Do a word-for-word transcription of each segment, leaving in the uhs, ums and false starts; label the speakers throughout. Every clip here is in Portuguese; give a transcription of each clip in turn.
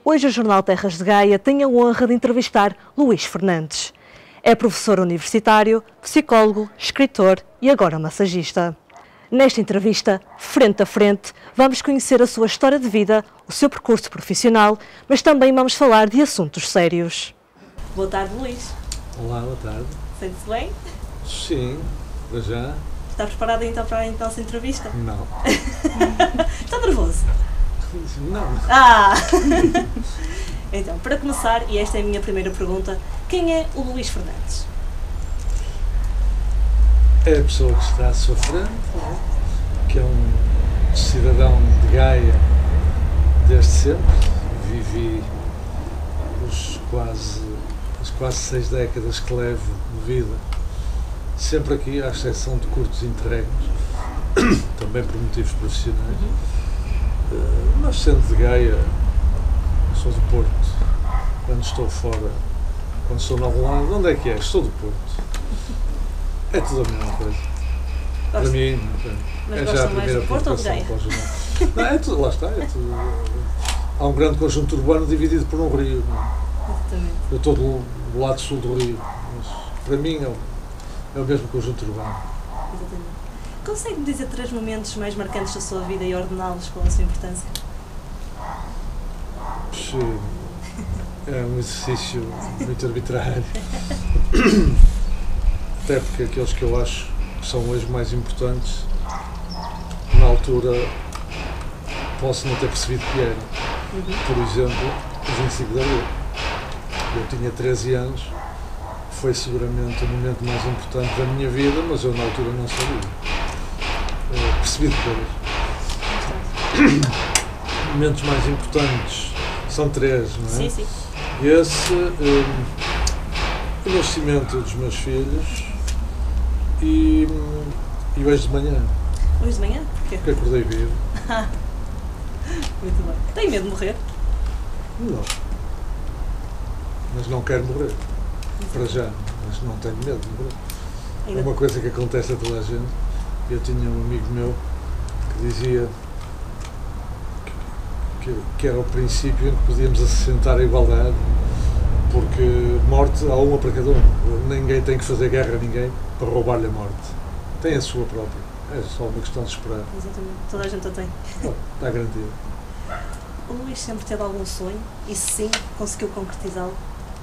Speaker 1: Hoje o Jornal Terras de Gaia tem a honra de entrevistar Luís Fernandes. É professor universitário, psicólogo, escritor e agora massagista. Nesta entrevista, frente a frente, vamos conhecer a sua história de vida, o seu percurso profissional, mas também vamos falar de assuntos sérios. Boa tarde, Luís.
Speaker 2: Olá, boa tarde.
Speaker 1: Sente-se bem?
Speaker 2: Sim, para já.
Speaker 1: Está preparado então para a nossa entrevista?
Speaker 2: Não.
Speaker 1: Está nervoso?
Speaker 2: Não.
Speaker 1: Ah! Então, para começar, e esta é a minha primeira pergunta, quem é o Luís Fernandes?
Speaker 2: É a pessoa que está à sua frente, que é um cidadão de Gaia desde sempre. Vivi os quase, as quase seis décadas que levo de vida, sempre aqui, à exceção de curtos interregnos, também por motivos profissionais. Uh, mas sendo de Gaia, sou do Porto. Quando estou fora, quando estou no lado, onde é que é? Estou do Porto. É tudo a mesma coisa. Para mim,
Speaker 1: mas
Speaker 2: é já a primeira preocupação para o jornal. Não, é tudo, lá está, é tudo. Há um grande conjunto urbano dividido por um rio. Não é?
Speaker 1: Exatamente.
Speaker 2: Eu estou do, do lado sul do rio, mas para mim é o, é o mesmo conjunto urbano.
Speaker 1: Exatamente. Consegue-me dizer três momentos mais marcantes da sua vida e ordená-los pela sua importância?
Speaker 2: Sim. É um exercício muito arbitrário. Até porque aqueles que eu acho que são hoje mais importantes, na altura posso não ter percebido que eram. Uhum. Por exemplo, o vinte e cinco de Abril. Eu tinha treze anos, foi seguramente o momento mais importante da minha vida, mas eu na altura não sabia. Uh, percebi depois. Momentos mais importantes são três, não é?
Speaker 1: Sim, sim.
Speaker 2: Esse, um, o nascimento dos meus filhos e, e hoje de manhã.
Speaker 1: Hoje de manhã? Porquê?
Speaker 2: Porque acordei vivo.
Speaker 1: Muito bem. Tem medo de morrer?
Speaker 2: Não. Mas não quero morrer. Para já. Mas não tenho medo de morrer. Ainda... É uma coisa que acontece a toda a gente. Eu tinha um amigo meu que dizia que, que era o princípio em que podíamos assentar a igualdade, porque morte há uma para cada um. Ninguém tem que fazer guerra a ninguém para roubar-lhe a morte. Tem a sua própria. É só uma questão de esperar.
Speaker 1: Exatamente. Toda a gente a tem.
Speaker 2: Oh, está garantido.
Speaker 1: O Luís sempre teve algum sonho? E se sim, conseguiu concretizá-lo?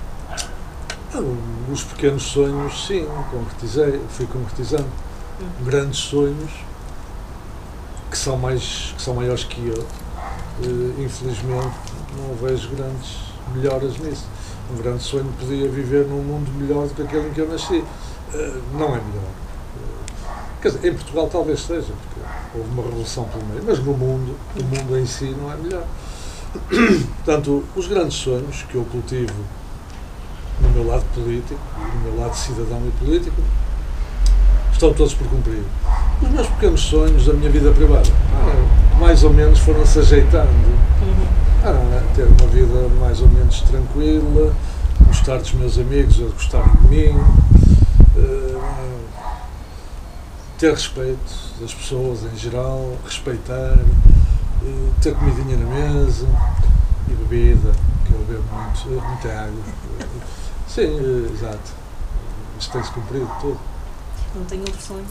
Speaker 2: Ah, os pequenos sonhos, sim, concretizei, fui concretizando. Hum. Grandes sonhos que são, mais, que são maiores que eu. Uh, infelizmente não vejo grandes melhoras nisso. Um grande sonho podia viver num mundo melhor do que aquele em que eu nasci. Uh, não é melhor. Uh, quer dizer, em Portugal talvez seja, porque houve uma revolução pelo meio, mas no mundo, o mundo em si não é melhor. Portanto, os grandes sonhos que eu cultivo no meu lado político, no meu lado cidadão e político, estão todos por cumprir. Os meus pequenos sonhos da minha vida privada, ah, mais ou menos foram-se ajeitando. Ah, ter uma vida mais ou menos tranquila, gostar dos meus amigos, eles gostarem de mim, uh, ter respeito das pessoas em geral, respeitar, uh, ter comidinha na mesa e bebida, que eu bebo muito, muita água. Sim, uh, exato. Isto tem-se cumprido tudo.
Speaker 1: Não tem outro sonho?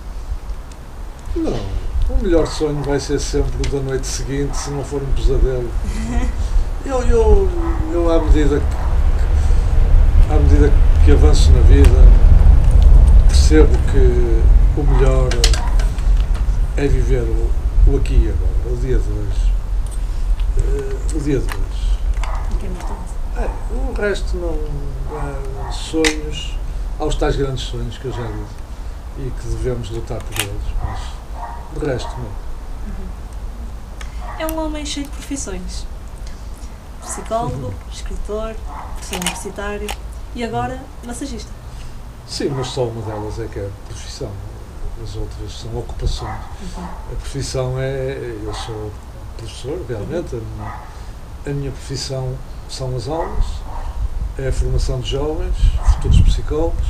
Speaker 2: Não. O melhor sonho vai ser sempre o da noite seguinte, se não for um pesadelo. Eu, eu, eu à medida que, à medida que avanço na vida, percebo que o melhor é viver o, o aqui e agora, o dia de hoje. Uh, o dia de hoje.
Speaker 1: O que é importante?
Speaker 2: É, o resto não. Há sonhos, há os tais grandes sonhos que eu já disse e que devemos lutar por eles, mas o resto não.
Speaker 1: Uhum. É um homem cheio de profissões. Psicólogo, uhum. escritor, professor universitário e agora massagista.
Speaker 2: Sim, mas só uma delas é que é profissão. As outras são ocupações. Uhum. A profissão é... Eu sou professor, realmente. Uhum. A, minha, a minha profissão são as aulas, é a formação de jovens, futuros psicólogos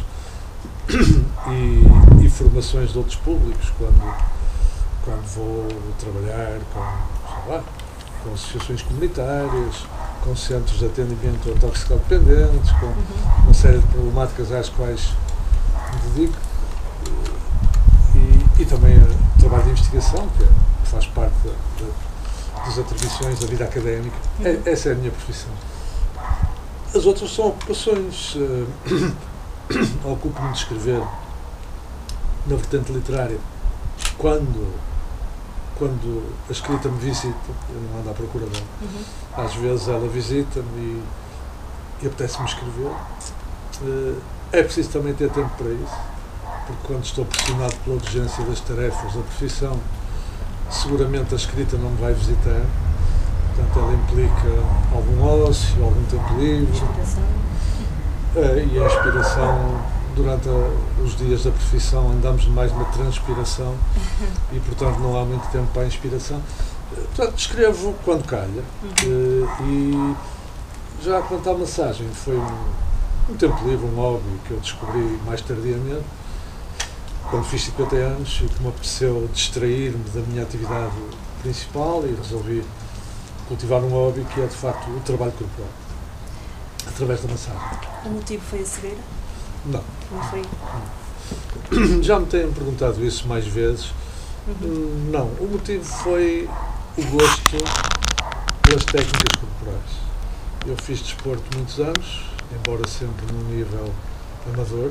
Speaker 2: e, e formações de outros públicos, quando, quando vou trabalhar com, sei lá, com associações comunitárias, com centros de atendimento a toxicodependentes, com
Speaker 1: Uhum.
Speaker 2: uma série de problemáticas às quais me dedico, e, e também o trabalho de investigação, que, é, que faz parte da, da, das atribuições da vida académica.
Speaker 1: Uhum.
Speaker 2: É, essa é a minha profissão. As outras são ocupações. Uh, ocupo-me de escrever na vertente literária quando, quando a escrita me visita. Eu não ando à procura dela.
Speaker 1: Uhum.
Speaker 2: Às vezes ela visita-me e, e apetece-me escrever. Uh, é preciso também ter tempo para isso, porque quando estou pressionado pela urgência das tarefas da profissão, seguramente a escrita não me vai visitar. Portanto, ela implica algum ócio, algum tempo livre.
Speaker 1: Inspiração.
Speaker 2: Uh, e a inspiração, durante a, os dias da profissão, andamos mais na transpiração e, portanto, não há muito tempo para a inspiração. Uh, portanto, escrevo quando calha. Uh, e já quanto à massagem, foi um, um tempo livre, um hobby que eu descobri mais tardiamente, quando fiz cinquenta anos, e que me apeteceu distrair-me da minha atividade principal e resolvi cultivar um hobby que é, de facto, o trabalho corporal, através da massagem.
Speaker 1: O motivo foi a cegueira?
Speaker 2: Não.
Speaker 1: Não foi?
Speaker 2: Já me têm perguntado isso mais vezes.
Speaker 1: Uhum.
Speaker 2: Não. O motivo foi o gosto pelas técnicas corporais. Eu fiz desporto muitos anos, embora sempre num nível amador,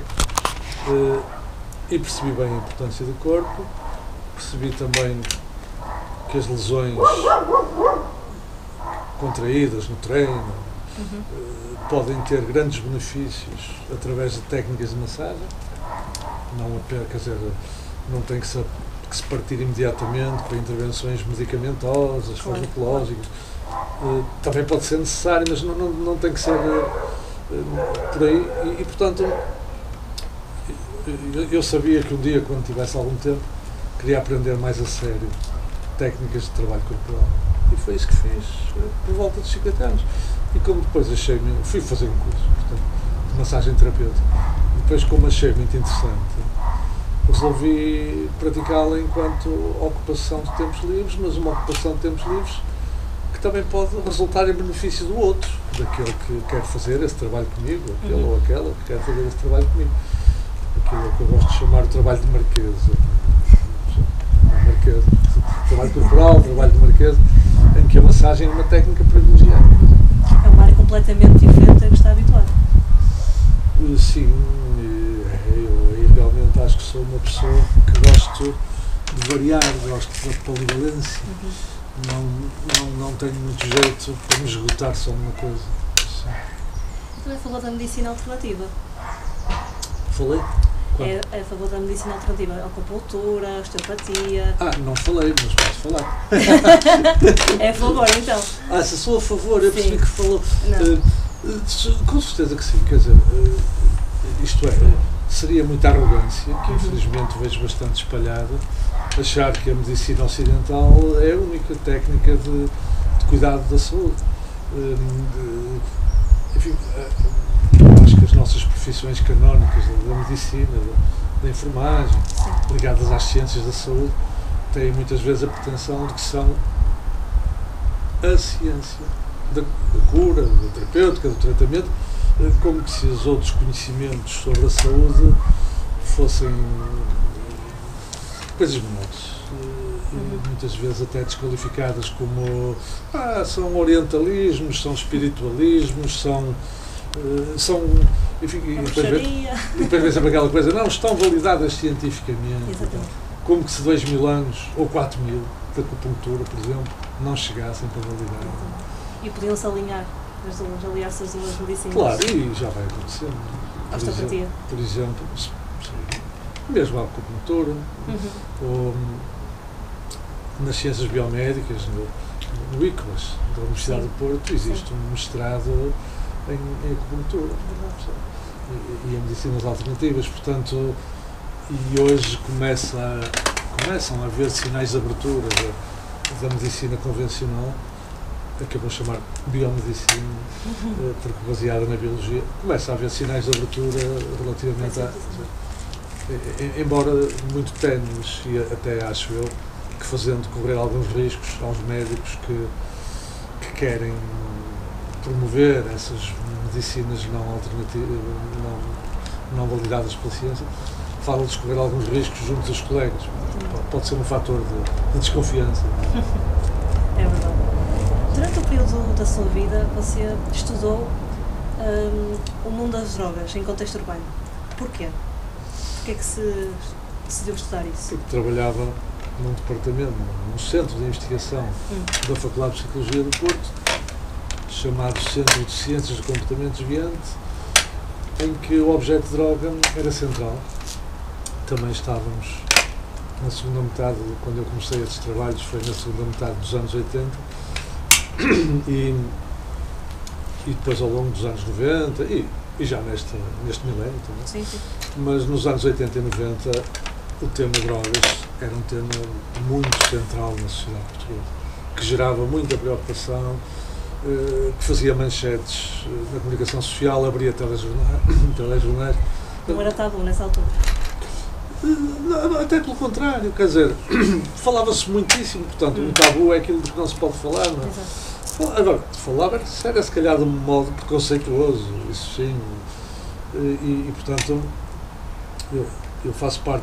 Speaker 2: e percebi bem a importância do corpo, percebi também que as lesões contraídas no treino
Speaker 1: Uhum.
Speaker 2: podem ter grandes benefícios através de técnicas de massagem. Não apenas, quer dizer, não tem que se, que se partir imediatamente para intervenções medicamentosas,
Speaker 1: Claro.
Speaker 2: farmacológicas. Uh, também pode ser necessário, mas não, não, não tem que ser uh, uh, por aí. E, e portanto, eu, eu sabia que um dia, quando tivesse algum tempo, queria aprender mais a sério técnicas de trabalho corporal. E foi isso que fiz uh, por volta dos cinquenta anos. E como depois achei, fui fazer um curso, portanto, de massagem terapêutica. E depois, como achei muito interessante, resolvi praticá-la enquanto ocupação de tempos livres, mas uma ocupação de tempos livres que também pode resultar em benefício do outro, daquele que quer fazer esse trabalho comigo, aquele
Speaker 1: Uhum.
Speaker 2: ou aquela que quer fazer esse trabalho comigo. Aquilo que eu gosto de chamar o trabalho de marquesa. Marquesa. Trabalho corporal, trabalho de marquesa, em que a massagem é uma técnica privilegiada.
Speaker 1: É uma área completamente diferente da que está habituado.
Speaker 2: Sim, eu, eu realmente acho que sou uma pessoa que gosto de variar, gosto da polivalência.
Speaker 1: Uhum.
Speaker 2: Não, não, não tenho muito jeito para me esgotar só numa coisa. Sim.
Speaker 1: Também falou da medicina alternativa.
Speaker 2: Falei? Quando?
Speaker 1: É, é a favor da medicina alternativa, acupuntura, osteopatia.
Speaker 2: Ah, não falei, mas posso falar.
Speaker 1: É a favor, então?
Speaker 2: Ah, se sou a favor, eu percebi
Speaker 1: Sim.
Speaker 2: que falou.
Speaker 1: Não.
Speaker 2: Uh, uh, com certeza que sim, quer dizer, uh, isto é, seria muita arrogância, que infelizmente vejo bastante espalhada, achar que a medicina ocidental é a única técnica de, de cuidado da saúde. Uh, de, enfim, uh, acho que as nossas profissões canónicas da, da medicina, da, da enfermagem,
Speaker 1: Sim.
Speaker 2: ligadas às ciências da saúde, têm muitas vezes a pretensão de que são a ciência da, da cura, da terapêutica, do tratamento, como que se os outros conhecimentos sobre a saúde fossem coisas menores.
Speaker 1: Uhum.
Speaker 2: E muitas vezes até desqualificadas como ah, são orientalismos, são espiritualismos, são, uh, são enfim, e depois, vem, e depois vem sempre aquela coisa, não, estão validadas cientificamente.
Speaker 1: Exatamente.
Speaker 2: Como que se dois mil anos, ou quatro mil, da acupuntura, por exemplo, não chegassem para validar.
Speaker 1: E podiam-se alinhar, as duas, aliar-se as duas medicinas.
Speaker 2: Claro, e já vai acontecendo.
Speaker 1: A osteopatia.
Speaker 2: Exemplo, por exemplo, se- se- mesmo a acupuntura,
Speaker 1: Uhum.
Speaker 2: ou nas ciências biomédicas, no, no I C L A S, da Universidade
Speaker 1: Sim.
Speaker 2: do Porto, existe
Speaker 1: Sim.
Speaker 2: um mestrado em, em acupuntura e, e em medicinas alternativas, portanto, e hoje começa a, começam a haver sinais de abertura da, da medicina convencional, a que eu vou chamar biomedicina, eh, porque baseada na biologia, começa a haver sinais de abertura relativamente a, e- embora muito ténues, e até acho eu, que fazendo correr alguns riscos aos médicos que, que querem promover essas medicinas não alternativas, não, não validadas pela ciência, fala de escorrer alguns riscos junto dos colegas. Pode ser um fator de, de desconfiança.
Speaker 1: É verdade. Durante o período da sua vida, você estudou hum, o mundo das drogas em contexto urbano. Porquê? Porquê é que se decidiu estudar isso?
Speaker 2: Porque trabalhava num departamento, num centro de investigação hum. da Faculdade de Psicologia do Porto, chamado Centro de Ciências do Comportamento Desviante, em que o objeto de droga era central. Também estávamos na segunda metade, quando eu comecei esses trabalhos, foi na segunda metade dos anos oitenta, e, e depois ao longo dos anos noventa, e, e já neste, neste milénio também.
Speaker 1: Sim, sim.
Speaker 2: Mas nos anos oitenta e noventa o tema drogas era um tema muito central na sociedade portuguesa, que gerava muita preocupação, que fazia manchetes na comunicação social, abria telejornais. telejornais.
Speaker 1: Não era tabu nessa altura?
Speaker 2: Não, não, até pelo contrário, quer dizer, falava-se muitíssimo, portanto, hum. o tabu é aquilo de que não se pode falar, não é? Exato. Agora, falava era se calhar de um modo preconceituoso, isso sim, e, e portanto, eu, eu faço parte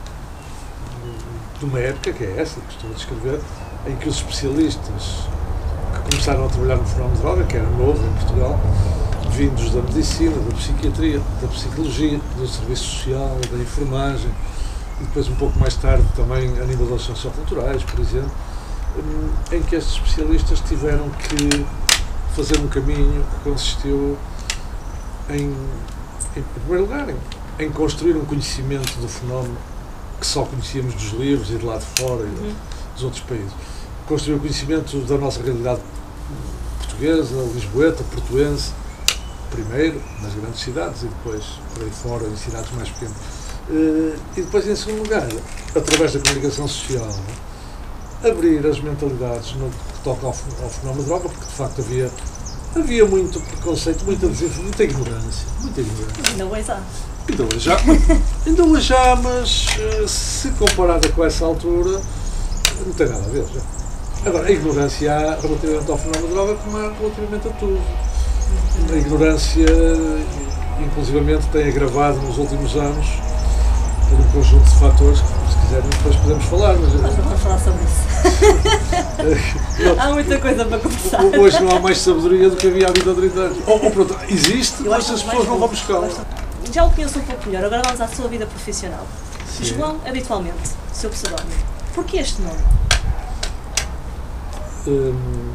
Speaker 2: de, de uma época, que é essa, que estou a descrever, em que os especialistas que começaram a trabalhar no fenómeno de droga, que era novo em Portugal, vindos da medicina, da psiquiatria, da psicologia, do serviço social, da enfermagem, e depois um pouco mais tarde também a nível das socioculturais, por exemplo, em que estes especialistas tiveram que fazer um caminho que consistiu em, em primeiro lugar, em, em construir um conhecimento do fenómeno que só conhecíamos dos livros e de lá de fora e uhum. dos outros países. Construir o conhecimento da nossa realidade portuguesa, lisboeta, portuense, primeiro nas grandes cidades e depois por aí fora em cidades mais pequenas. E depois, em segundo lugar, através da comunicação social, abrir as mentalidades no que toca ao, ao fenómeno de droga, porque de facto havia, havia muito preconceito, muita desinformação, muita ignorância. Muita ignorância.
Speaker 1: Ainda hoje há.
Speaker 2: Ainda hoje há, ainda hoje há, mas se comparada com essa altura, não tem nada a ver já. Agora, a ignorância há relativamente ao fenómeno de droga como há relativamente a tudo. A ignorância, inclusivamente, tem agravado nos últimos anos por um conjunto de fatores que, se quiserem, depois podemos falar. Mas
Speaker 1: nós não vamos falar sobre isso. Há muita coisa para conversar.
Speaker 2: Hoje não há mais sabedoria do que havia há vinte ou trinta anos. Ou, ou pronto, existe, mas as pessoas não vão buscá-la.
Speaker 1: Já o conheço um pouco melhor, agora vamos à sua vida profissional. Sim. João, habitualmente, seu pseudónimo. Porquê este nome?
Speaker 2: Hum...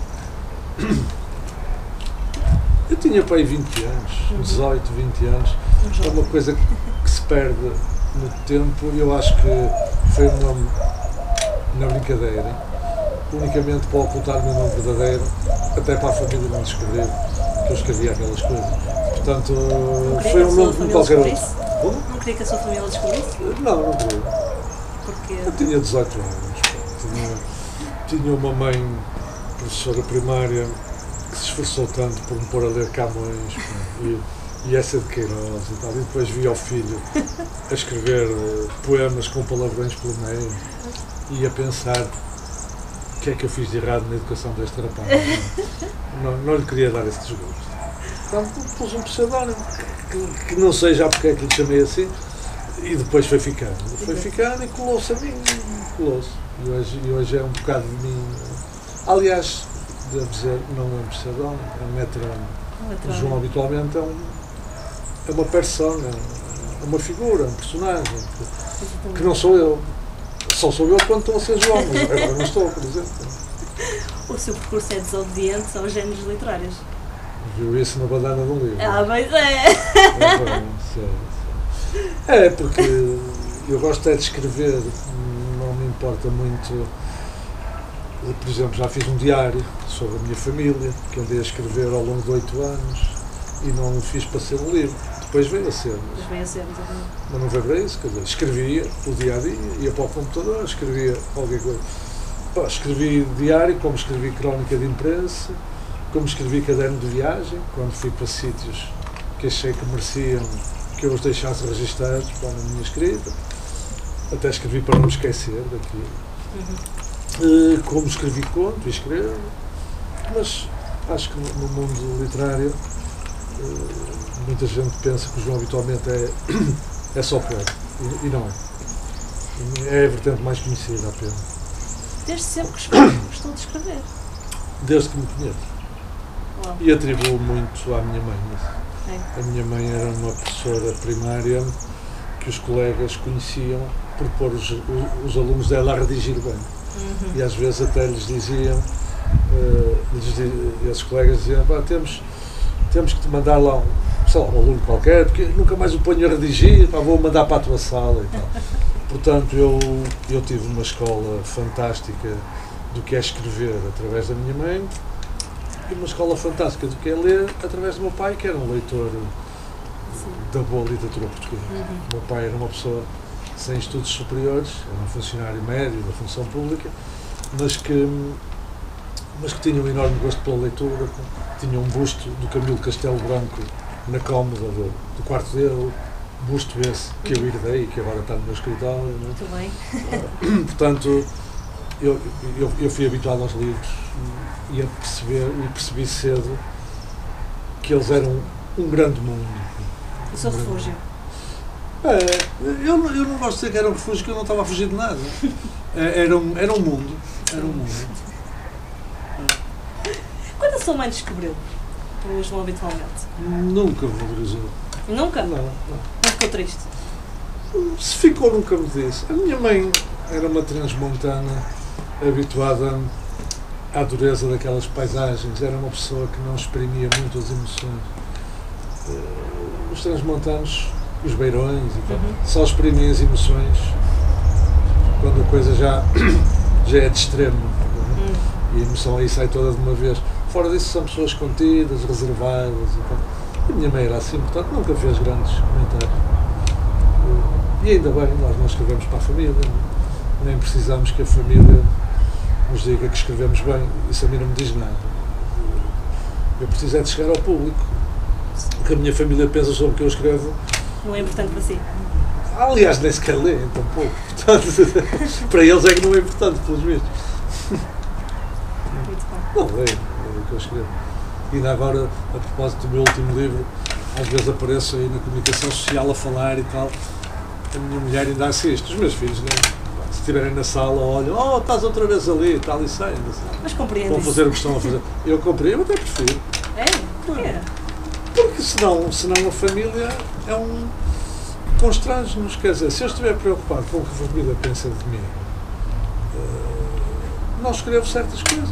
Speaker 2: Eu tinha para aí vinte anos, dezoito, vinte anos, é uma coisa que, que se perde no tempo. Eu acho que foi um nome na brincadeira, unicamente para ocultar o meu nome verdadeiro, até para a família não descobrir que eu escrevia aquelas coisas. Portanto, foi um nome como qualquer outro.
Speaker 1: Não queria que a sua família descobrisse?
Speaker 2: Não, não queria.
Speaker 1: Porquê?
Speaker 2: Eu tinha dezoito anos, tinha, tinha uma mãe professora primária que se esforçou tanto por me pôr a ler Camões e, e essa de Queiroz e tal, e depois via o filho a escrever uh, poemas com palavrões pelo meio e a pensar o que é que eu fiz de errado na educação deste rapaz. Não, não, não lhe queria dar esse desgosto. Então pus um pseudónimo que, que, que não sei já porque é que lhe chamei assim, e depois foi ficando. Foi ficando e colou-se a mim, colou-se. E hoje, e hoje é um bocado de mim. Aliás, devo dizer, não é um pseudónimo, é um metrónimo. O João habitualmente é, um, é uma persona, é uma figura, um personagem, que, que não sou eu. Só sou eu quando estou a ser João, mas agora não estou, por exemplo.
Speaker 1: O seu percurso é desobediente aos géneros literários.
Speaker 2: Viu isso na badana de um livro.
Speaker 1: Ah, mas é!
Speaker 2: É, bem, sei, sei. É, porque eu gosto é de escrever, não me importa muito. Por exemplo, já fiz um diário sobre a minha família, que andei a escrever ao longo de oito anos e não o fiz para ser um livro. Depois veio a ser.
Speaker 1: Mas veio a ser, exatamente.
Speaker 2: Mas não veio para isso, quer dizer, escrevia o dia a dia, ia para o computador, escrevia qualquer coisa. Pá, escrevi diário, como escrevi crónica de imprensa, como escrevi caderno de viagem, quando fui para sítios que achei que mereciam que eu os deixasse registados pá, na minha escrita. Até escrevi para não me esquecer daquilo. Uhum. Uh, como escrevi conto e escrevo, mas Acho que no mundo literário muita gente pensa que o João habitualmente é, é só poeta, e, e não é. É a vertente mais conhecida apenas.
Speaker 1: Desde sempre que escrevo, gostou de escrever?
Speaker 2: Desde que me conheço.
Speaker 1: Uau.
Speaker 2: E atribuo muito à minha mãe.
Speaker 1: É.
Speaker 2: A minha mãe era uma professora primária que os colegas conheciam por pôr os, os, os alunos dela a redigir bem.
Speaker 1: Uhum.
Speaker 2: E às vezes até lhes diziam, uh, lhes, esses colegas diziam, pá, temos, temos que te mandar lá um, sei lá, um aluno qualquer, porque nunca mais o ponho a redigir, pá, vou mandar para a tua sala e tal. Portanto, eu, eu tive uma escola fantástica do que é escrever através da minha mãe e uma escola fantástica do que é ler através do meu pai, que era um leitor Sim. da boa literatura portuguesa. Uhum. O meu pai era uma pessoa sem estudos superiores, era um funcionário médio da função pública, mas que, mas que tinha um enorme gosto pela leitura, tinha um busto do Camilo Castelo Branco na cómoda do, do quarto dele, busto esse que eu herdei e que agora está no meu escritório. Não é?
Speaker 1: Muito bem.
Speaker 2: Uh, portanto, eu, eu, eu fui habituado aos livros e a perceber, e percebi cedo que eles eram um grande mundo.
Speaker 1: O seu refúgio.
Speaker 2: É, eu, eu não gosto de dizer que era um refúgio, que eu não estava a fugir de nada. Era um, era um mundo. Era um mundo.
Speaker 1: Quando a sua mãe descobriu o João habitualmente?
Speaker 2: Nunca valorizou.
Speaker 1: Nunca?
Speaker 2: Não, não.
Speaker 1: Não ficou triste?
Speaker 2: Se ficou, nunca me disse. A minha mãe era uma transmontana habituada à dureza daquelas paisagens. Era uma pessoa que não exprimia muito as emoções. Os transmontanos, os beirões, e tal, uhum. só exprimem as emoções quando a coisa já, já é de extremo. Uhum. E a emoção aí sai toda de uma vez. Fora disso, são pessoas contidas, reservadas. E tal. A minha mãe era assim, portanto, nunca fez grandes comentários. E ainda bem, nós não escrevemos para a família, nem precisamos que a família nos diga que escrevemos bem. Isso a mim não me diz nada. Eu preciso é de chegar ao público. O que a minha família pensa sobre o que eu escrevo
Speaker 1: não é importante para si.
Speaker 2: Aliás, nem sequer lê, então pouco. Portanto, para eles é que não é importante, pelos vistos.
Speaker 1: Muito bom.
Speaker 2: Não lê, é o que eu escrevo. E ainda agora, a propósito do meu último livro, às vezes apareço aí na comunicação social a falar e tal. A minha mulher ainda assiste, os meus filhos, né? Se estiverem na sala, olham, oh, estás outra vez ali, tal e sai.
Speaker 1: Mas compreendo.
Speaker 2: Vão fazer o que estão a fazer. Eu compreendo, eu até prefiro.
Speaker 1: É? Porquê?
Speaker 2: Porque senão, senão a família é um constrange-nos, quer dizer, se eu estiver preocupado com o que a família pensa de mim, uh, não escrevo certas coisas.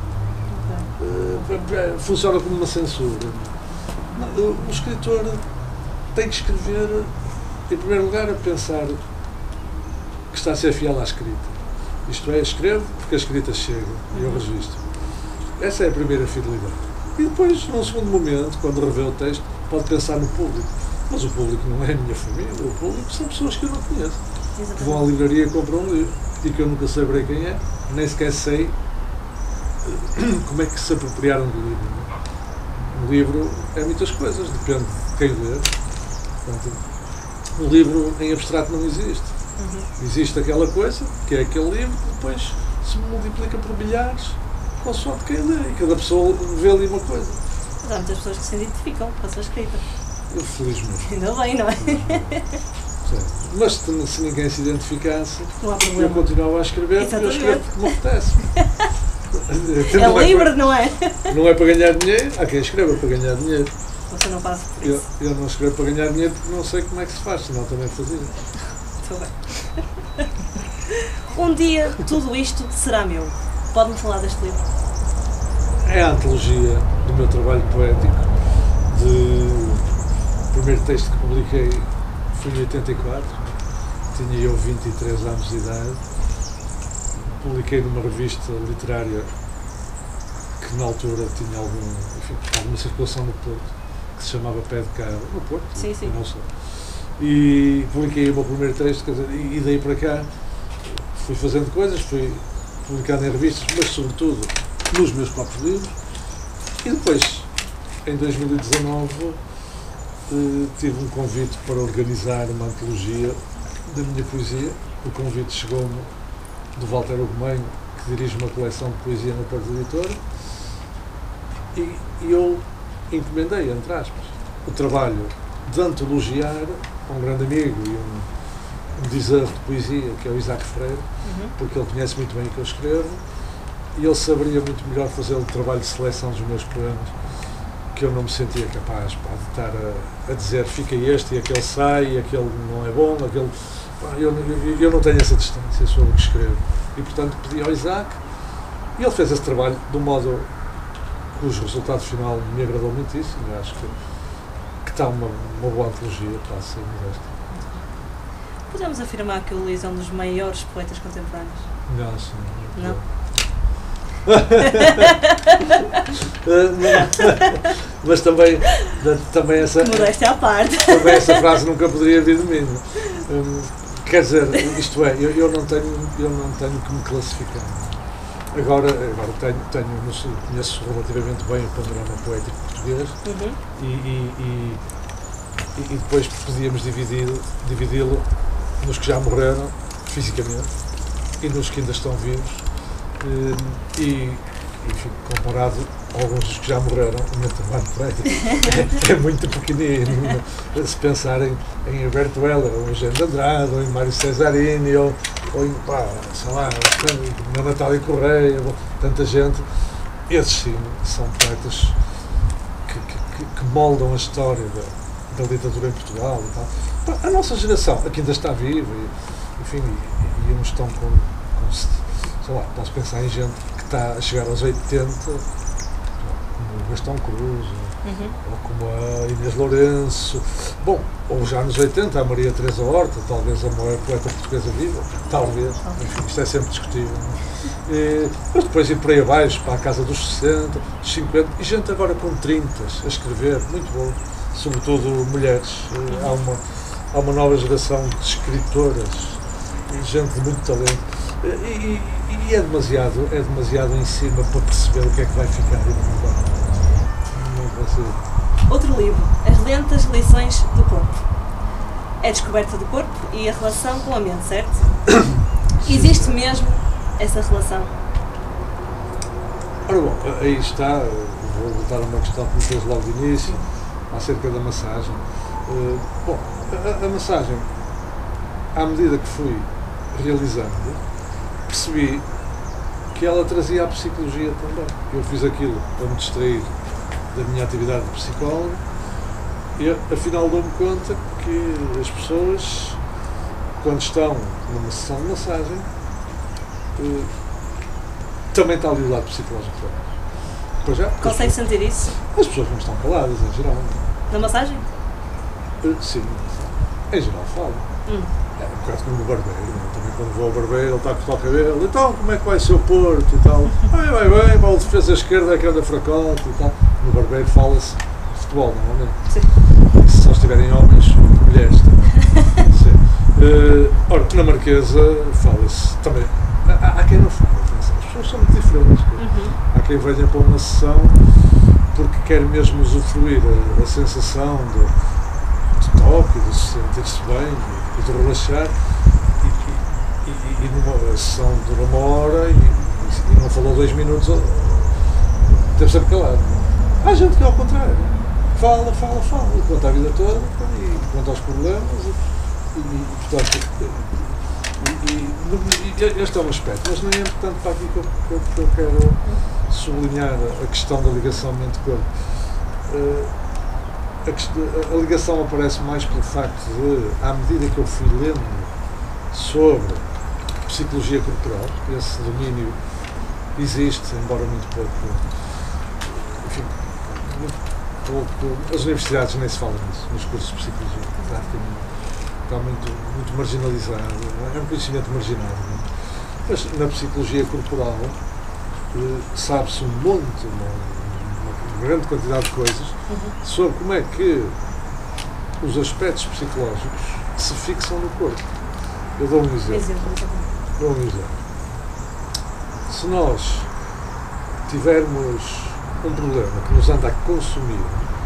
Speaker 2: Uh, funciona como uma censura. O, o escritor tem que escrever, em primeiro lugar, a pensar que está a ser fiel à escrita. Isto é, escrevo porque a escrita chega e eu registro. Essa é a primeira fidelidade. E depois, num segundo momento, quando revê o texto, pode pensar no público. Mas o público não é a minha família, o público são pessoas que eu não conheço. Exatamente. Que vão à livraria e compram um livro e que eu nunca saberei quem é, nem sequer sei como é que se apropriaram do livro. Um livro é muitas coisas, depende de quem lê. Portanto, um livro em abstrato não existe. Uhum. Existe aquela coisa, que é aquele livro, que depois se multiplica por milhares, consoante quem lê, e cada pessoa vê ali uma coisa.
Speaker 1: Mas há muitas pessoas que se identificam com a sua escrita.
Speaker 2: Eu felizmente.
Speaker 1: Ainda bem, não é?
Speaker 2: Mas se, se ninguém se identificasse,
Speaker 1: não há problema.
Speaker 2: Eu continuava a escrever, porque eu escrevo porque me apetece.
Speaker 1: É livre, não é?
Speaker 2: Não é para ganhar dinheiro, há quem escreva para ganhar dinheiro.
Speaker 1: Você não passa por isso.
Speaker 2: Eu, eu não escrevo para ganhar dinheiro porque não sei como é que se faz, senão também fazia.
Speaker 1: Muito bem. Um dia tudo isto será meu. Pode-me falar deste livro?
Speaker 2: É a antologia do meu trabalho poético. De... O primeiro texto que publiquei foi em oitenta e quatro, tinha eu vinte e três anos de idade. Publiquei numa revista literária que na altura tinha algum, enfim, alguma circulação no Porto, que se chamava Pé de Cabra, no Porto,
Speaker 1: sim, sim.
Speaker 2: Não só. E publiquei o meu primeiro texto, quer dizer, e daí para cá fui fazendo coisas, fui publicando em revistas, mas sobretudo nos meus próprios livros. E depois, em dois mil e dezanove, Uh, tive um convite para organizar uma antologia da minha poesia. O convite chegou-me do Walter Ugumem, que dirige uma coleção de poesia na Porta Editora, e, e eu encomendei, entre aspas, o trabalho de antologiar a um grande amigo e um, um deserve de poesia, que é o Isaac Freire, uhum. porque ele conhece muito bem o que eu escrevo, e ele saberia muito melhor fazer o trabalho de seleção dos meus poemas, que eu não me sentia capaz, pá, de estar a, a dizer fica este e aquele sai, e aquele não é bom, aquele... Pá, eu, eu, eu não tenho essa distância sobre o que escrevo. E, portanto, pedi ao Isaac, e ele fez esse trabalho de um modo cujo resultado final me agradou muitíssimo. Eu acho que, que está uma, uma boa antologia, para ser modesto.
Speaker 1: Podemos afirmar que o Luís é um dos maiores poetas contemporâneos?
Speaker 2: Não, sim.
Speaker 1: Não?
Speaker 2: Mas também, também essa...
Speaker 1: Modéstia à parte.
Speaker 2: Também essa frase nunca poderia vir de mim. Hum, quer dizer, isto é, eu, eu, não tenho, eu não tenho que me classificar. Agora, agora tenho, tenho, conheço relativamente bem o panorama poético português, uhum. e, e, e, e depois podíamos dividi-lo dividi nos que já morreram fisicamente e nos que ainda estão vivos, e, e enfim, comparado a alguns dos que já morreram, o meu trabalho poético é, é muito pequenino. Se pensar em, em Alberto Heller, ou em Eugênio de Andrade, ou em Mário Cesarini, ou, ou em, pá, sei lá, na Natália Correia, tanta gente, esses sim são poetas que, que, que moldam a história da, da literatura em Portugal e tal. Pá, a nossa geração, aqui ainda está viva, e, enfim, e, e uns estão com, com, sei lá, posso pensar em gente que está a chegar aos oitenta, como o Gastão Cruz, uhum. ou como a Inês Lourenço, bom, ou já nos oitenta a Maria Teresa Horta, talvez a maior poeta portuguesa viva, talvez, enfim, isto é sempre discutível. E, mas depois ir por aí abaixo, para a casa dos sessenta, dos cinquenta, e gente agora com trinta a escrever, muito bom, sobretudo mulheres. Uhum. Há, uma, há uma nova geração de escritoras, e gente de muito talento. E, e, e é demasiado, é demasiado em cima para perceber o que é que vai ficar e não vai. Não consigo.
Speaker 1: Outro livro, As Lentas Lições do Corpo. É a descoberta do corpo e a relação com a mente, certo? Existe mesmo essa relação?
Speaker 2: Ora bom, aí está, vou voltar a uma questão que me fez logo de início, acerca da massagem. Uh, bom, a, a massagem, à medida que fui realizando, percebi que ela trazia a psicologia também. Eu fiz aquilo para me distrair da minha atividade de psicólogo e, afinal, dou-me conta que as pessoas, quando estão numa sessão de massagem, eh, também está ali o lado psicológico delas. Já,
Speaker 1: consegue sentir isso?
Speaker 2: As pessoas não estão caladas, em geral.
Speaker 1: Na massagem?
Speaker 2: Uh, sim, em geral falam. Hum. É um bocado como o barbeiro, né? Também quando vou ao barbeiro ele está a cortar o cabelo, então como é que vai ser o Porto e tal? Vai, vai bem, vai, o defesa esquerda é que anda fracote e tal. No barbeiro fala-se de futebol, normalmente. Sim. E se só estiverem homens, mulheres. Sim. Uh, ora, na Marquesa fala-se também. Há, há quem não fala, as pessoas são muito diferentes. Uhum. Há quem venha para uma sessão porque quer mesmo usufruir a, a sensação de, de toque, de se sentir-se bem, de, de relaxar, e, e, e, e numa sessão dura uma hora e, e, e não falou dois minutos, deve ser calado. Há gente que é ao contrário, fala, fala, fala, e conta a vida toda, e conta os problemas, e, e portanto, e, e, e este é um aspecto, mas não é importante para aqui que eu, que eu, que eu quero sublinhar a questão da ligação mente-corpo. Uh, a, a ligação aparece mais pelo facto de, à medida que eu fui lendo sobre psicologia corporal, esse domínio existe, embora muito pouco, enfim, muito pouco, as universidades nem se falam nisso, nos cursos de psicologia, praticamente. Está muito, muito marginalizado, é um conhecimento marginal. Não é? Mas na psicologia corporal eh, sabe-se um monte, uma, uma grande quantidade de coisas uhum. sobre como é que os aspectos psicológicos se fixam no corpo. Eu dou um exemplo. exemplo. Dou um exemplo. Se nós tivermos um problema que nos anda a consumir,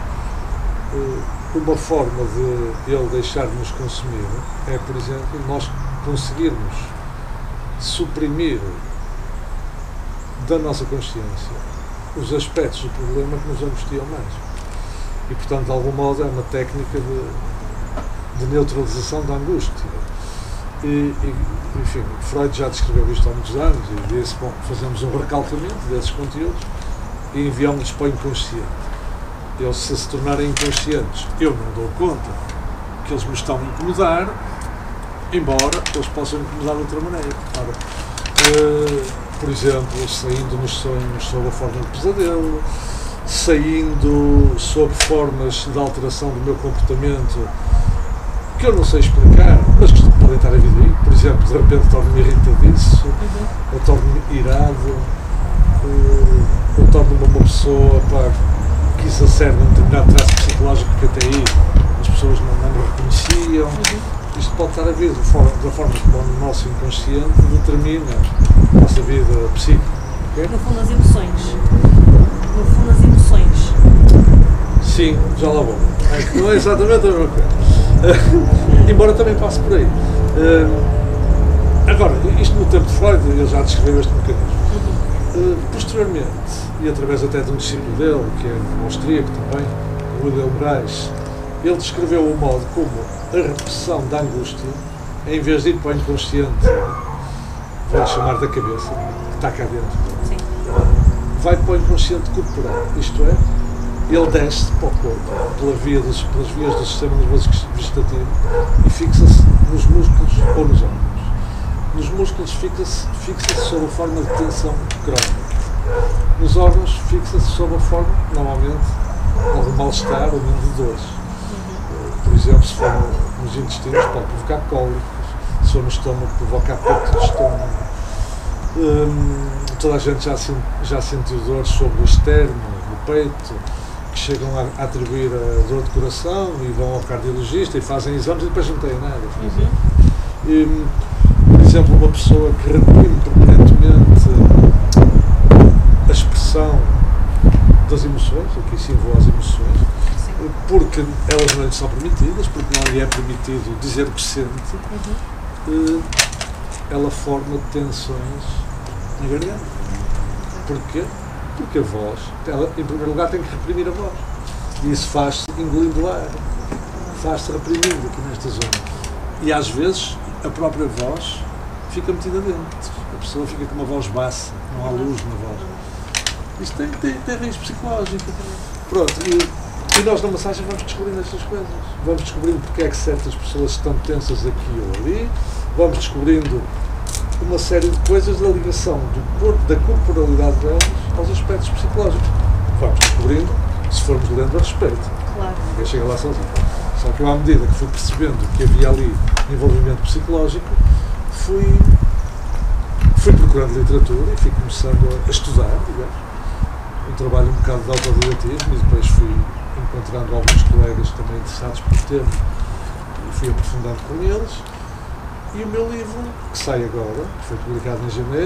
Speaker 2: eh, uma forma de ele deixar de nos consumir é, por exemplo, nós conseguirmos suprimir da nossa consciência os aspectos do problema que nos angustiam mais. E, portanto, de algum modo, é uma técnica de, de neutralização da angústia. E, e, enfim, Freud já descreveu isto há muitos anos e disse, bom, fazemos um recalcamento desses conteúdos e enviamos-los para o inconsciente. Eles, se se tornarem inconscientes, eu não dou conta que eles me estão a incomodar, embora eles possam incomodar de outra maneira. Ora, uh, por exemplo, saindo nos sonhos sob a forma de pesadelo, saindo sob formas de alteração do meu comportamento que eu não sei explicar, mas que podem estar a vir aí. Por exemplo, de repente torno-me irritadiço, uhum. ou torno-me irado, uh, ou torno-me uma pessoa pá, que exacerba um determinado traço psicológico que até aí as pessoas não, não me reconheciam. Uhum. Isto pode estar a vir da forma, da forma como o nosso inconsciente determina a nossa vida psíquica. Okay?
Speaker 1: No fundo, as emoções. No fundo, as emoções.
Speaker 2: Sim, já lá vou. É, não é exatamente a mesma coisa. Embora também passe por aí. Uh, agora, isto no tempo de Freud, ele já descreveu este mecanismo. Uh, posteriormente, e através até de um discípulo dele, que é um austríaco também, Wilhelm Reich, ele descreveu o modo como a repressão da angústia, em vez de ir para o inconsciente, vou chamar da cabeça, que está cá dentro,
Speaker 1: Sim.
Speaker 2: vai para o inconsciente corporal, isto é, ele desce para o corpo, pela via dos, pelas vias do sistema nervoso vegetativo e fixa-se nos músculos ou nos órgãos. Nos músculos fixa-se fixa sob a forma de tensão crónica. Nos órgãos fixa-se sob a forma, normalmente, ou de mal-estar ou mesmo de dores. Por exemplo, se for nos intestinos, pode provocar cólicos, se for no estômago, provoca aperto de estômago. Hum, toda a gente já, já sentiu dores sobre o externo, no peito, que chegam a, a atribuir a dor de coração e vão ao cardiologista e fazem exames e depois não têm nada. Uhum. E, por exemplo, uma pessoa que reprime permanentemente a expressão das emoções, aqui sim vou às emoções, sim. Porque elas não lhe são permitidas, porque não lhe é permitido dizer o que sente, uhum. Ela forma tensões na garganta. Porquê? Porque a voz, ela, em primeiro lugar, tem que reprimir a voz. E isso faz-se engolindo ar, faz-se reprimindo aqui nesta zona. E às vezes a própria voz fica metida dentro. A pessoa fica com uma voz baixa, não há luz na voz. Isto tem, tem, tem raiz psicológica. Pronto, e, e nós na massagem vamos descobrindo estas coisas. Vamos descobrindo porque é que certas pessoas estão tensas aqui ou ali. Vamos descobrindo uma série de coisas da ligação do corpo, da corporalidade delas aos aspectos psicológicos. Vamos descobrindo, se formos lendo a respeito.
Speaker 1: Claro.
Speaker 2: Ninguém chega lá sozinho. Só que eu, à medida que fui percebendo que havia ali envolvimento psicológico, fui, fui procurando literatura e fui começando a estudar, digamos, um trabalho um bocado de autodidatismo, e depois fui encontrando alguns colegas também interessados pelo tema e fui aprofundando com eles. E o meu livro, que sai agora, que foi publicado em janeiro,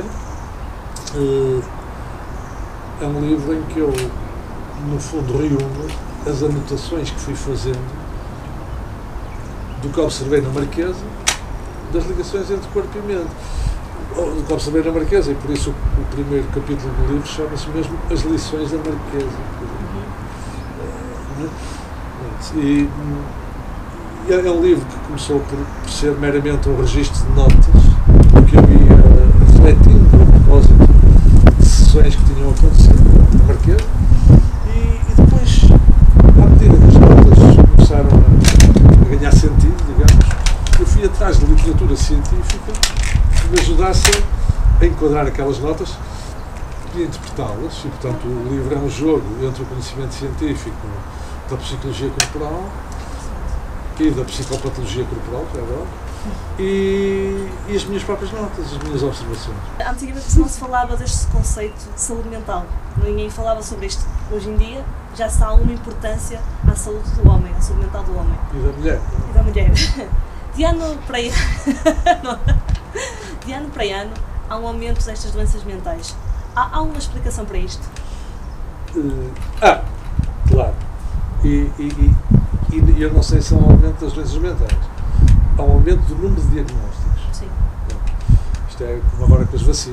Speaker 2: é um livro em que eu, no fundo, reúno as anotações que fui fazendo do que observei na Marquesa, das ligações entre corpo e mente. Do que observei na Marquesa, e por isso o, o primeiro capítulo do livro chama-se mesmo As Lições da Marquesa. Uhum. E, é um livro que começou por, por ser meramente um registro de notas que eu ia refletindo a propósito de sessões que tinham acontecido na Marquesa e, e depois, à medida que as notas começaram a, a ganhar sentido, digamos, eu fui atrás de literatura científica que me ajudasse a enquadrar aquelas notas e interpretá-las, e portanto o livro é um jogo entre o conhecimento científico da psicologia corporal e da psicopatologia corporal, já agora, e, e as minhas próprias notas, as minhas observações.
Speaker 1: Antigamente não se falava deste conceito de saúde mental, ninguém falava sobre isto. Hoje em dia já se dá uma importância à saúde do homem, à saúde mental do homem.
Speaker 2: E da mulher.
Speaker 1: E da mulher. De ano para ano, de ano para ano há um aumento destas doenças mentais. Há, há uma explicação para isto?
Speaker 2: Uh, ah, claro. E, e, e E eu não sei se há um aumento das doenças mentais. Há um aumento do número de diagnósticos.
Speaker 1: Sim.
Speaker 2: Isto é como agora com as vacinas.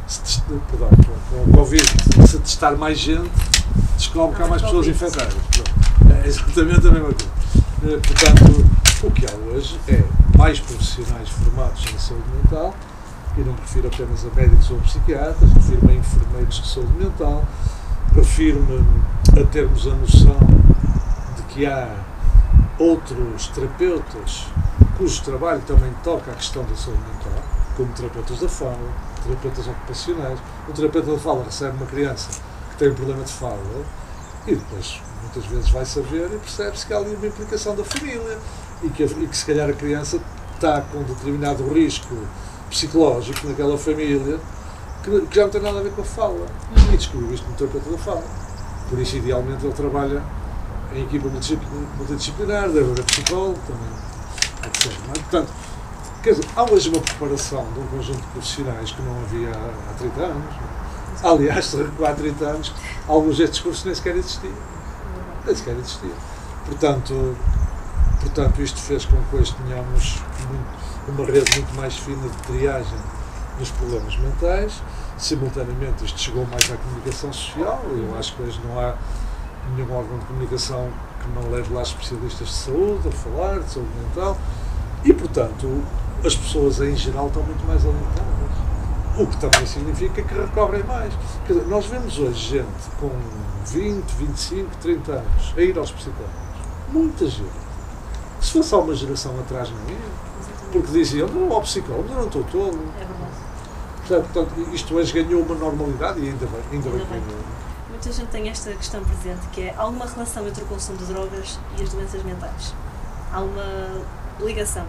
Speaker 2: se, perdão, com o Covid, se testar mais gente, descobre que há mais pessoas infectadas. É exatamente a mesma coisa. Portanto, o que há hoje é mais profissionais formados em saúde mental, e não me refiro apenas a médicos ou psiquiatras, refiro-me a enfermeiros de saúde mental, refiro-me a termos a noção de que há outros terapeutas cujo trabalho também toca a questão da saúde mental, como terapeutas da fala, terapeutas ocupacionais. Um terapeuta da fala recebe uma criança que tem um problema de fala e depois muitas vezes vai saber e percebe-se que há ali uma implicação da família e que, e que se calhar a criança está com um determinado risco psicológico naquela família que, que já não tem nada a ver com a fala. E descobriu isto no terapeuta da fala. Por isso, idealmente, ele trabalha em equipa multidisciplinar, deve haver psicólogo também, etcétera. Portanto, quer dizer, há hoje uma preparação de um conjunto de profissionais que não havia há trinta anos. Aliás, há trinta anos, alguns destes cursos nem sequer existiam. Nem sequer existiam. Portanto, portanto, isto fez com que hoje tenhamos muito, uma rede muito mais fina de triagem dos problemas mentais. Simultaneamente, isto chegou mais à comunicação social. Eu acho que hoje não há nenhum órgão de comunicação que não leve lá especialistas de saúde a falar de saúde mental. E, portanto, as pessoas em geral estão muito mais alertadas. O que também significa que recobrem mais. Quer dizer, nós vemos hoje gente com vinte, vinte e cinco, trinta anos a ir aos psicólogos. Muita gente. Se fosse há uma geração atrás, não ia. Porque diziam, não, ao psicólogo, eu não estou tolo.
Speaker 3: É verdade.
Speaker 2: Portanto, isto hoje ganhou uma normalidade e ainda bem, ainda bem que ganhou.
Speaker 3: Muita gente tem esta questão presente, que é, há alguma relação entre o consumo de drogas e as doenças mentais? Há uma ligação?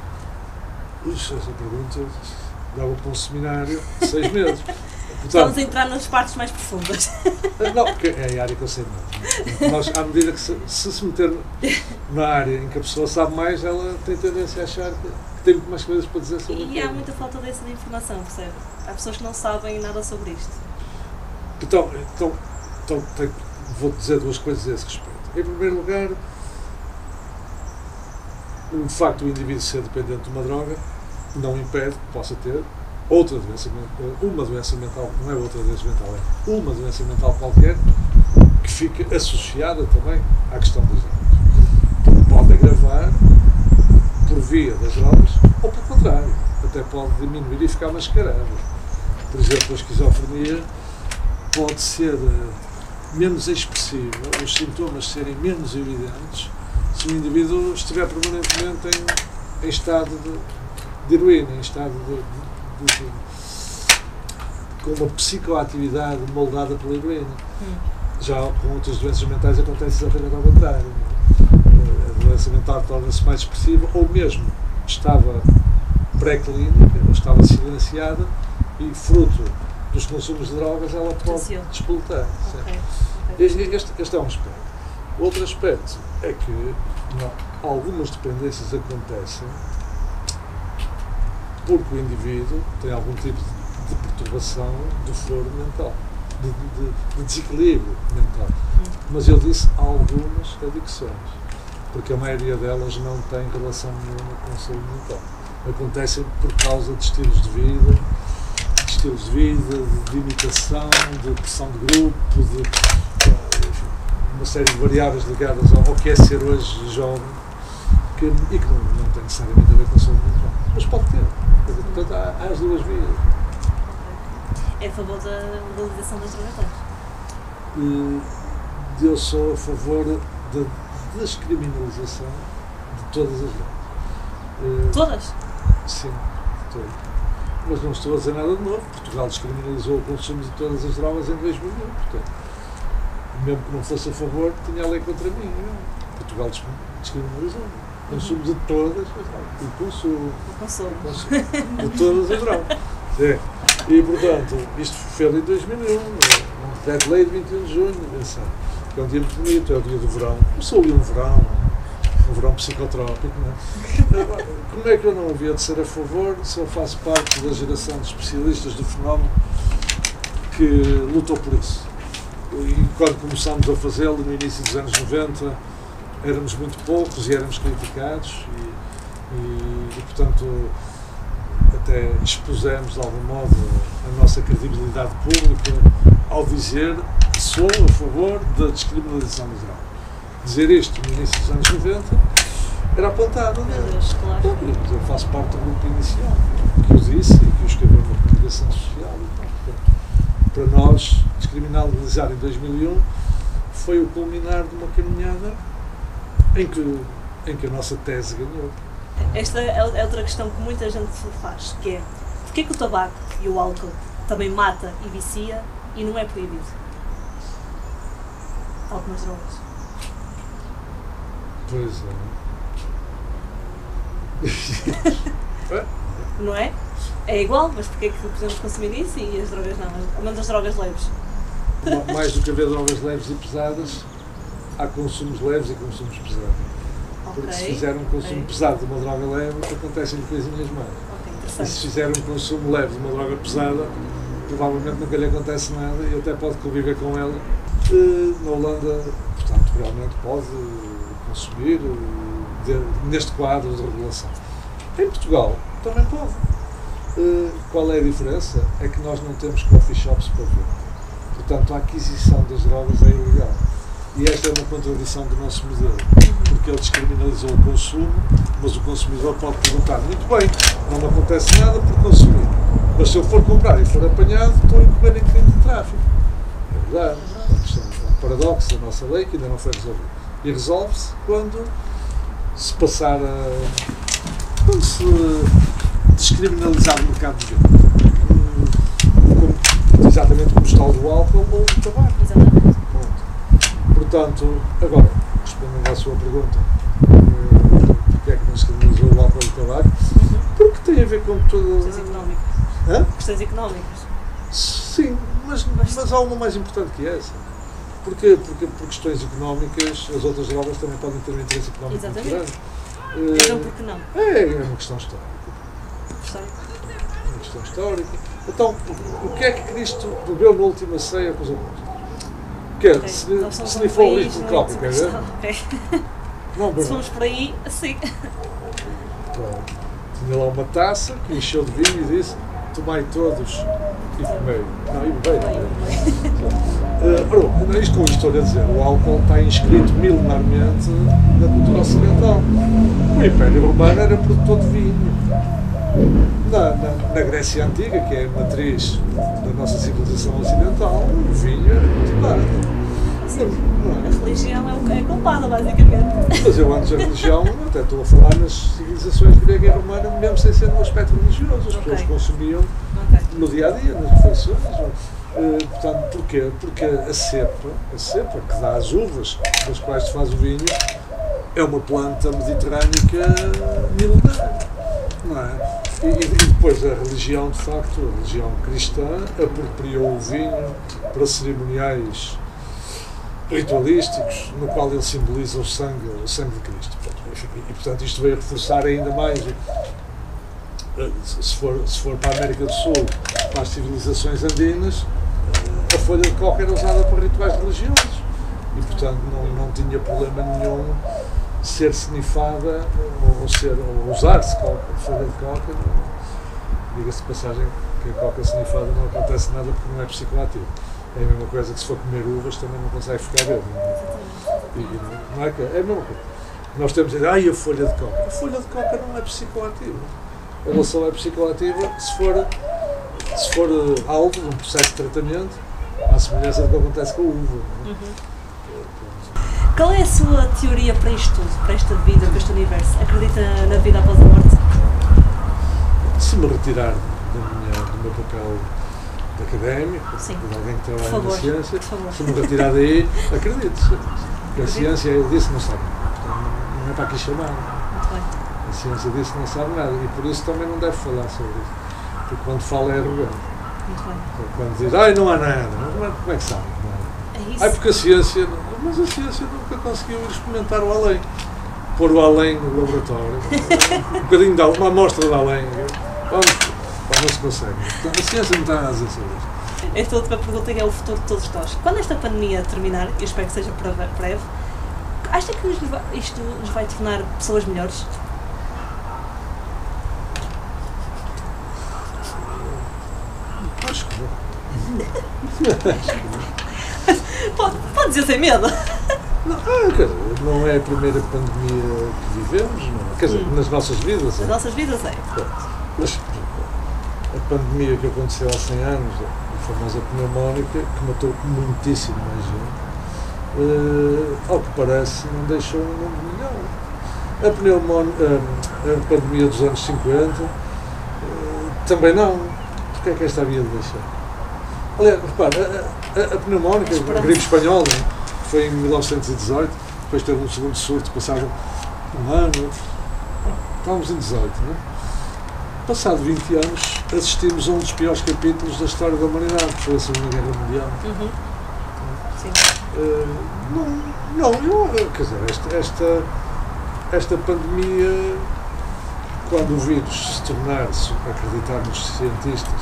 Speaker 2: Ixi, essa pergunta dava para um seminário de seis meses. Portanto,
Speaker 3: Vamos entrar nas partes mais profundas.
Speaker 2: Não, porque é a área que eu sei mais. Nós, à medida que se, se se meter na área em que a pessoa sabe mais, ela tem tendência a achar que tem muito mais coisas para dizer sobre
Speaker 3: E há muita falta dessa de informação, percebe? Há pessoas que não sabem nada sobre isto.
Speaker 2: Então, então, então tenho, vou dizer duas coisas a esse respeito. Em primeiro lugar, o facto do indivíduo ser dependente de uma droga não impede que possa ter outra doença mental, uma doença mental, não é outra doença mental, é uma doença mental qualquer que fica associada também à questão das drogas. Pode agravar por via das drogas ou, pelo contrário, até pode diminuir e ficar mascarado. Por exemplo, a esquizofrenia pode ser menos expressiva, os sintomas serem menos evidentes se o indivíduo estiver permanentemente em, em estado de, de heroína, em estado de, de, de, de com uma psicoatividade moldada pela heroína. Hum. Já com outras doenças mentais acontece exatamente ao contrário. A doença mental torna-se mais expressiva, ou mesmo estava pré-clínica, ou estava silenciada, e fruto dos consumos de drogas ela pode despoltar.
Speaker 3: Okay. Okay.
Speaker 2: Este, este é um aspecto. Outro aspecto é que não, algumas dependências acontecem porque o indivíduo tem algum tipo de, de perturbação do foro mental, de, de, de desequilíbrio mental. Hum. Mas eu disse algumas adicções, porque a maioria delas não tem relação nenhuma com a saúde mental. Acontecem por causa de estilos de vida, de estilos de vida, de, de imitação, de pressão de grupo, de enfim, uma série de variáveis ligadas ao, ao que é ser hoje jovem, que, e que não, não tem necessariamente a ver com a saúde mental. Mas pode ter. Portanto, há, há as duas vias.
Speaker 3: É a favor da legalização das drogas?
Speaker 2: Eu sou a favor da descriminalização de todas as drogas.
Speaker 3: Todas?
Speaker 2: Sim, todas. Mas não estou a dizer nada de novo. Portugal descriminalizou o consumo de todas as drogas em dois mil e um. Portanto, mesmo que não fosse a favor, tinha a lei contra mim. Não? Portugal descriminalizou o consumo de todas as drogas. O consumo.
Speaker 3: O consumo. O
Speaker 2: consumo de todas as drogas. Sim. E, portanto, isto foi feito em dois mil e um, um decreto-lei de vinte e um de junho, atenção, que é um dia muito bonito, é o dia do verão. Começou ali um verão, um verão psicotrópico, não é? Como é que eu não havia de ser a favor se eu faço parte da geração de especialistas do fenómeno que lutou por isso? E quando começámos a fazê-lo, no início dos anos noventa, éramos muito poucos e éramos criticados e, e, e portanto, até expusemos de algum modo a nossa credibilidade pública ao dizer que sou a favor da descriminalização das drogas. Dizer isto no início dos anos noventa era apontado.
Speaker 3: Meu Deus, claro.
Speaker 2: Eu faço parte do grupo inicial que o disse e que o escreveu na comunicação social. Para nós, descriminalizar em dois mil e um foi o culminar de uma caminhada em que, em que a nossa tese ganhou.
Speaker 3: Esta é outra questão que muita gente faz, que é porque é que o tabaco e o álcool também mata e vicia e não é proibido? Algumas drogas.
Speaker 2: Pois é.
Speaker 3: Não é? É igual, mas porque é que podemos consumir isso e as drogas não? Ao menos as drogas leves.
Speaker 2: Mais do que haver drogas leves e pesadas, há consumos leves e consumos pesados.
Speaker 3: Okay.
Speaker 2: Porque se fizer um consumo
Speaker 3: okay.
Speaker 2: pesado de uma droga leve, acontecem-lhe coisinhas mais.
Speaker 3: Okay,
Speaker 2: e se fizer um consumo leve de uma droga pesada, provavelmente nunca lhe acontece nada e até pode conviver com ela. Na Holanda, portanto, realmente pode consumir de, neste quadro de regulação. Em Portugal, também pode. Qual é a diferença? É que nós não temos coffee shops para ver. Portanto, a aquisição das drogas é ilegal. E esta é uma contradição do nosso modelo, porque ele descriminalizou o consumo, mas o consumidor pode perguntar, muito bem, não me acontece nada por consumir, mas se eu for comprar e for apanhado, estou a incorrer em crime de tráfico. É verdade, é um paradoxo da nossa lei que ainda não foi resolvido. E resolve-se quando se passar a... quando se descriminalizar o mercado de venda. Exatamente como está o do álcool ou do tabaco.
Speaker 3: Exatamente.
Speaker 2: Portanto, agora, respondendo à sua pergunta, porque é que não se criminalizou o álcool e o tabaco?
Speaker 3: Uhum.
Speaker 2: Porque tem a ver com todas...
Speaker 3: Questões económicas.
Speaker 2: Hã?
Speaker 3: Questões económicas.
Speaker 2: Sim, mas, mas há uma mais importante que essa. Porquê? Porque por questões económicas as outras drogas também podem ter um interesse económico muito grande.
Speaker 3: Então por que não?
Speaker 2: É, é uma questão histórica.
Speaker 3: Histórica?
Speaker 2: É uma questão histórica. Então, o que é que Cristo bebeu na última ceia com os apóstolos? Quer,
Speaker 3: Okay.
Speaker 2: se,
Speaker 3: Se,
Speaker 2: se lhe for o risco do copo, quer ver?
Speaker 3: Okay.
Speaker 2: Não,
Speaker 3: se formos por aí, assim.
Speaker 2: Pronto. Tinha lá uma taça que encheu de vinho e disse: tomai todos e comei. Não, e bebei. Uh, isto com isto estou a dizer, o álcool está inscrito milenarmente na cultura ocidental. O Império Romano era produtor de vinho. Na, na, na Grécia Antiga, que é a matriz da nossa civilização ocidental, o vinho era cultivado.
Speaker 3: A religião é, o, é culpada, basicamente.
Speaker 2: Mas eu antes da religião, até estou a falar nas civilizações grega e romana, mesmo sem ser no aspecto religioso. As
Speaker 3: okay.
Speaker 2: pessoas consumiam
Speaker 3: okay.
Speaker 2: no dia a dia, nas refeições. Uh, portanto, porquê? Porque a cepa, a cepa que dá as uvas das quais se faz o vinho, é uma planta mediterrânica milenar, não é? E, e depois a religião, de facto, a religião cristã, apropriou o vinho para cerimoniais ritualísticos, no qual ele simboliza o sangue, o sangue de Cristo. E, portanto, isto veio reforçar ainda mais, se for, se for para a América do Sul, para as civilizações andinas, a folha de coca era usada para rituais religiosos. E, portanto, não, não tinha problema nenhum ser snifada ou, ser, ou usar-se coca, folha de coca. Diga-se de passagem que a coca snifada não acontece nada porque não é psicoativo. É a mesma coisa que se for comer uvas também não consegue ficar bêbado. Não é que é a mesma coisa. Nós temos a dizer, ai, a folha de coca. A folha de coca não é psicoativa. Ela só é psicoativa se for, se for alvo de um processo de tratamento, à semelhança do que acontece com a uva. Uhum.
Speaker 3: Qual é a sua teoria para isto tudo, para esta vida, para este universo? Acredita na vida após a morte?
Speaker 2: Se me retirar da minha, do meu papel de académico,
Speaker 3: Sim.
Speaker 2: de alguém que trabalha
Speaker 3: favor,
Speaker 2: na ciência, se me retirar daí, acredito. Porque a ciência disse que não sabe nada. Não é para aqui chamar.
Speaker 3: Muito bem.
Speaker 2: A ciência disse que não sabe nada e por isso também não deve falar sobre isso. Porque quando fala é arrogante.
Speaker 3: Muito bem.
Speaker 2: Quando diz, ai, não há nada, como é que sabe?
Speaker 3: É isso.
Speaker 2: Ai, porque a ciência, mas a ciência nunca conseguiu ir experimentar o além. Pôr o além no laboratório, um bocadinho de uma amostra de além. Vamos, não se consegue. Portanto, a ciência não tem nada a dizer sobre isso.
Speaker 3: Esta última pergunta é o futuro de todos nós. Quando esta pandemia terminar, e eu espero que seja breve, acha que isto nos vai tornar pessoas melhores? Pode, pode dizer sem medo.
Speaker 2: Não, ah, quer dizer, não é a primeira pandemia que vivemos, não. Quer dizer, hum. nas nossas vidas.
Speaker 3: Nas
Speaker 2: é.
Speaker 3: nossas vidas é.
Speaker 2: Mas a pandemia que aconteceu há cem anos, a famosa pneumónica, que matou muitíssimo mais gente, uh, ao que parece, não deixou um mundo melhor. A pneumónica, a, a pandemia dos anos cinquenta, uh, também não. Porquê é que esta havia de deixar? Aliás, repara, a, a, a pneumónica, a gripe espanhola, foi em mil novecentos e dezoito, depois teve um segundo surto, passado um ano, estávamos em dezoito, não é? Passado vinte anos, assistimos a um dos piores capítulos da história da humanidade, que foi a Segunda Guerra Mundial.
Speaker 3: Uhum. Sim.
Speaker 2: Uh, não, não, eu, quer dizer, esta, esta, esta pandemia, quando o vírus se tornar, se acreditarmos nos cientistas,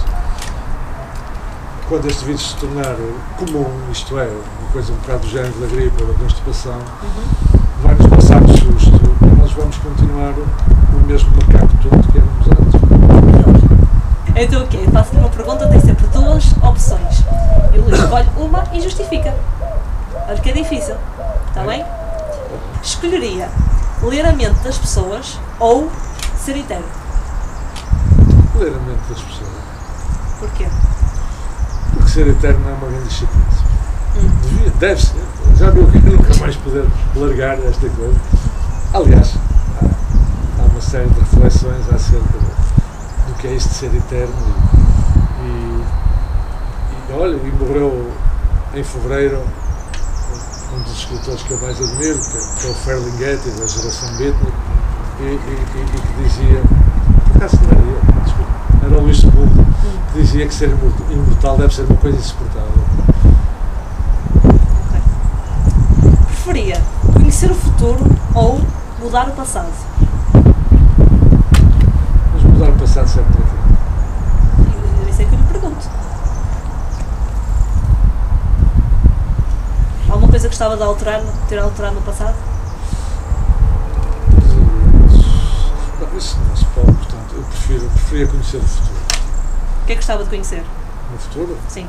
Speaker 2: quando este vírus se tornar comum, isto é, uma coisa um bocado do género da gripe ou da constipação, uhum. vai-nos passar de susto e nós vamos continuar o mesmo macaco tonto que éramos antes.
Speaker 3: Então o quê? Faço-lhe uma pergunta, tem sempre duas opções. E o Luís escolhe uma e justifica. Olha que é difícil, está é. bem? Escolheria ler a mente das pessoas ou ser eterno?
Speaker 2: Ler a mente das pessoas.
Speaker 3: Porquê?
Speaker 2: Porque ser eterno é uma grande chatice.
Speaker 3: Hum.
Speaker 2: Devia, deve ser. Já viu que eu nunca mais poder largar esta coisa. Aliás, há, há uma série de reflexões acerca do que é isto de ser eterno. E, e, e olha, e morreu em fevereiro um dos escritores que eu mais admiro, que é, que é o Ferlinghetti, da geração Beatnik, e, e, e, e que dizia, por acaso não era eu, desculpa, era o Luís Sepúlveda, que dizia que ser imortal deve ser uma coisa insuportável.
Speaker 3: Okay. Preferia conhecer o futuro ou mudar o passado?
Speaker 2: Mas mudar o passado serve para quê?
Speaker 3: Isso é que eu lhe pergunto. Alguma coisa que gostava de alterar, ter alterado no passado?
Speaker 2: Não, isso não se pode, portanto, eu prefiro, preferia conhecer o futuro.
Speaker 3: O que é que gostava de conhecer?
Speaker 2: No futuro?
Speaker 3: Sim.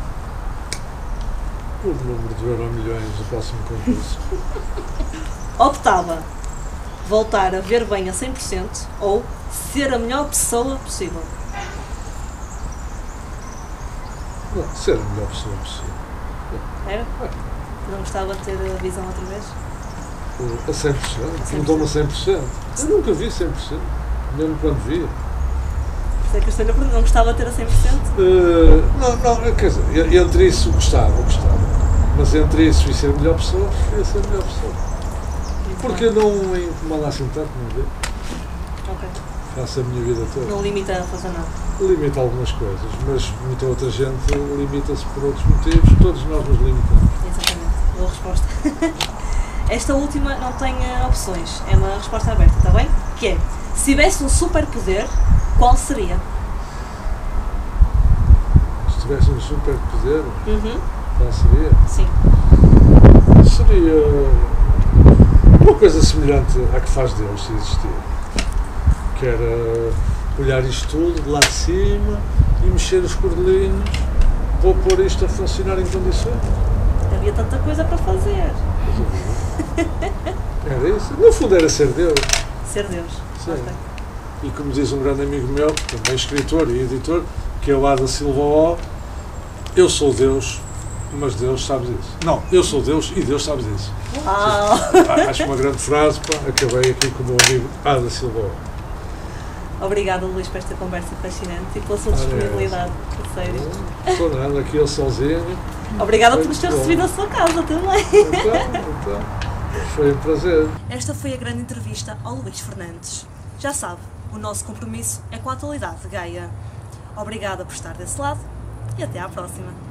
Speaker 2: O número de euro milhões do próximo concurso.
Speaker 3: Optava voltar a ver bem a cem por cento ou ser a melhor pessoa possível?
Speaker 2: Não, ser a melhor pessoa possível.
Speaker 3: Era?
Speaker 2: É.
Speaker 3: Não gostava de ter a visão outra vez?
Speaker 2: A cem por cento? Não dou-me a cem por cento. Eu nunca vi cem por cento, mesmo quando via.
Speaker 3: Sei que eu não gostava de ter a cem por cento?
Speaker 2: Uh, não, não, quer dizer, entre isso gostava, gostava. Mas entre isso e ser a melhor pessoa, preferia ser a melhor pessoa. Muito Porque bem. Não me incomoda assim tanto, não vê?
Speaker 3: Ok.
Speaker 2: Faço a minha vida toda.
Speaker 3: Não limita a fazer nada?
Speaker 2: Limita algumas coisas, mas muita outra gente limita-se por outros motivos, todos nós nos limitamos.
Speaker 3: Exatamente, boa resposta. Esta última não tem uh, opções, é uma resposta aberta, está bem? Que é, se tivesse um superpoder, qual seria?
Speaker 2: Se tivesse um superpoder,
Speaker 3: uhum.
Speaker 2: qual seria?
Speaker 3: Sim.
Speaker 2: Seria uma coisa semelhante à que faz Deus, se existir. Que era olhar isto tudo de lá de cima e mexer os cordelinhos para pôr isto a funcionar em condições.
Speaker 3: Havia tanta coisa para fazer.
Speaker 2: Era isso. No fundo era ser Deus.
Speaker 3: Ser Deus.
Speaker 2: Sim.
Speaker 3: Okay.
Speaker 2: E como diz um grande amigo meu, também escritor e editor, que é o Ada Silva O, eu sou Deus, mas Deus sabe disso. Não, eu sou Deus e Deus sabe disso.
Speaker 3: Uau!
Speaker 2: Acho uma grande frase, pá. Acabei aqui com o meu amigo Ada Silva O.
Speaker 3: Obrigada, Luís, por esta conversa fascinante e pela sua disponibilidade. A sério.
Speaker 2: Não estou nada, aqui eu sozinho.
Speaker 3: Obrigada por nos ter recebido a sua casa também.
Speaker 2: Então, então, foi um prazer.
Speaker 3: Esta foi a grande entrevista ao Luís Fernandes. Já sabe, o nosso compromisso é com a atualidade de Gaia. Obrigada por estar desse lado e até à próxima.